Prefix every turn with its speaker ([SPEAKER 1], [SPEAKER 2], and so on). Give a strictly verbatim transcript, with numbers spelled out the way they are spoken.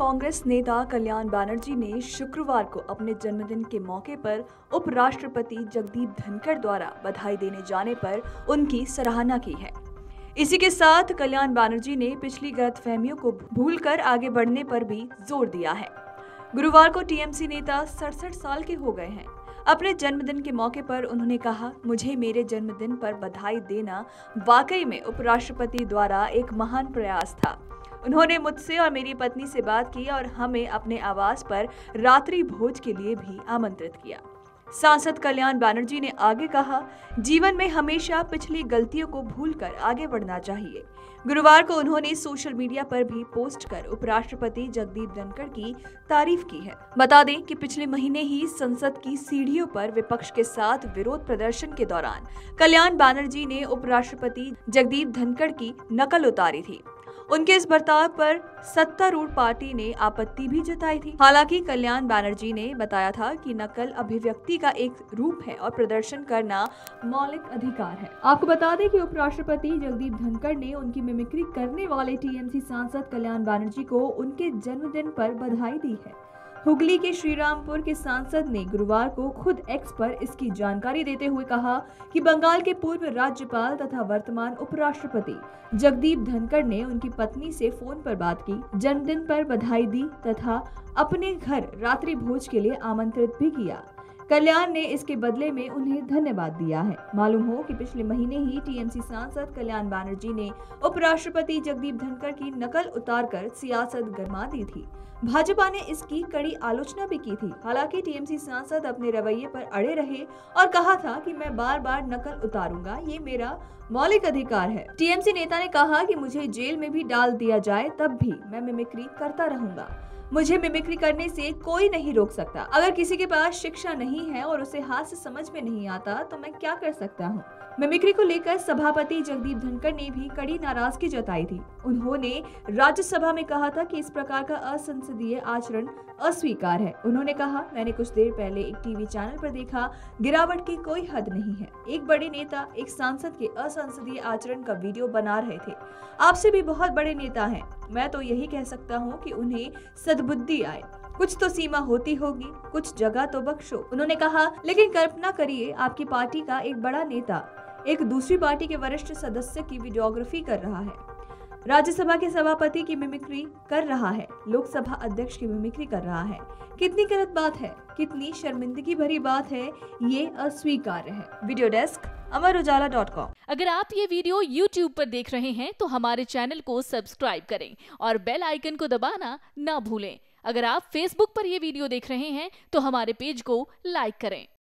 [SPEAKER 1] कांग्रेस नेता कल्याण बनर्जी ने शुक्रवार को अपने जन्मदिन के मौके पर उपराष्ट्रपति जगदीप धनखड़ द्वारा बधाई देने जाने पर उनकी सराहना की है। इसी के साथ कल्याण बनर्जी ने पिछली गलतफहमियों को भूलकर आगे बढ़ने पर भी जोर दिया है। गुरुवार को टीएमसी नेता सड़सठ साल के हो गए हैं। अपने जन्मदिन के मौके पर उन्होंने कहा, मुझे मेरे जन्मदिन पर बधाई देना वाकई में उपराष्ट्रपति द्वारा एक महान प्रयास था। उन्होंने मुझसे और मेरी पत्नी से बात की और हमें अपने आवास पर रात्रि भोज के लिए भी आमंत्रित किया। सांसद कल्याण बनर्जी ने आगे कहा, जीवन में हमेशा पिछली गलतियों को भूलकर आगे बढ़ना चाहिए। गुरुवार को उन्होंने सोशल मीडिया पर भी पोस्ट कर उपराष्ट्रपति जगदीप धनखड़ की तारीफ की है। बता दें कि पिछले महीने ही संसद की सीढ़ियों पर विपक्ष के साथ विरोध प्रदर्शन के दौरान कल्याण बनर्जी ने उपराष्ट्रपति जगदीप धनखड़ की नकल उतारी थी। उनके इस बर्ताव पर सत्तारूढ़ पार्टी ने आपत्ति भी जताई थी। हालांकि कल्याण बनर्जी ने बताया था कि नकल अभिव्यक्ति का एक रूप है और प्रदर्शन करना मौलिक अधिकार है। आपको बता दें कि उपराष्ट्रपति जगदीप धनखड़ ने उनकी मिमिक्री करने वाले टीएमसी सांसद कल्याण बनर्जी को उनके जन्मदिन पर बधाई दी है। हुगली के श्रीरामपुर के सांसद ने गुरुवार को खुद एक्स पर इसकी जानकारी देते हुए कहा कि बंगाल के पूर्व राज्यपाल तथा वर्तमान उपराष्ट्रपति जगदीप धनखड़ ने उनकी पत्नी से फोन पर बात की, जन्मदिन पर बधाई दी तथा अपने घर रात्रि भोज के लिए आमंत्रित भी किया। कल्याण ने इसके बदले में उन्हें धन्यवाद दिया है। मालूम हो कि पिछले महीने ही टीएमसी सांसद कल्याण बनर्जी ने उपराष्ट्रपति जगदीप धनखड़ की नकल उतारकर सियासत गरमा दी थी। भाजपा ने इसकी कड़ी आलोचना भी की थी। हालांकि टीएमसी सांसद अपने रवैये पर अड़े रहे और कहा था कि मैं बार बार नकल उतारूंगा, ये मेरा मौलिक अधिकार है। टीएमसी नेता ने कहा कि मुझे जेल में भी डाल दिया जाए तब भी मैं मिमिक्री करता रहूंगा। मुझे मिमिक्री करने से कोई नहीं रोक सकता। अगर किसी के पास शिक्षा नहीं है और उसे हास्य समझ में नहीं आता तो मैं क्या कर सकता हूँ। मिमिक्री को लेकर सभापति जगदीप धनखड़ ने भी कड़ी नाराजगी जताई थी। उन्होंने राज्यसभा में कहा था कि इस प्रकार का असंसदीय आचरण अस्वीकार है। उन्होंने कहा, मैंने कुछ देर पहले एक टीवी चैनल पर देखा, गिरावट की कोई हद नहीं है। एक बड़े नेता एक सांसद के असंसदीय आचरण का वीडियो बना रहे थे। आपसे भी बहुत बड़े नेता हैं। मैं तो यही कह सकता हूँ कि उन्हें सद्बुद्धि आए। कुछ तो सीमा होती होगी, कुछ जगह तो बख्शो। उन्होंने कहा, लेकिन कल्पना करिए आपकी पार्टी का एक बड़ा नेता एक दूसरी पार्टी के वरिष्ठ सदस्य की वीडियोग्राफी कर रहा है, राज्यसभा के सभापति की मिमिक्री कर रहा है, लोकसभा अध्यक्ष की मिमिक्री कर रहा है। कितनी गलत बात है, कितनी शर्मिंदगी भरी बात है, ये अस्वीकार्य है। Video desk Amar Ujala dot com.
[SPEAKER 2] अगर आप ये वीडियो यूट्यूब पर देख रहे हैं तो हमारे चैनल को सब्सक्राइब करें और बेल आइकन को दबाना ना भूलें। अगर आप फेसबुक पर ये वीडियो देख रहे हैं तो हमारे पेज को लाइक करें।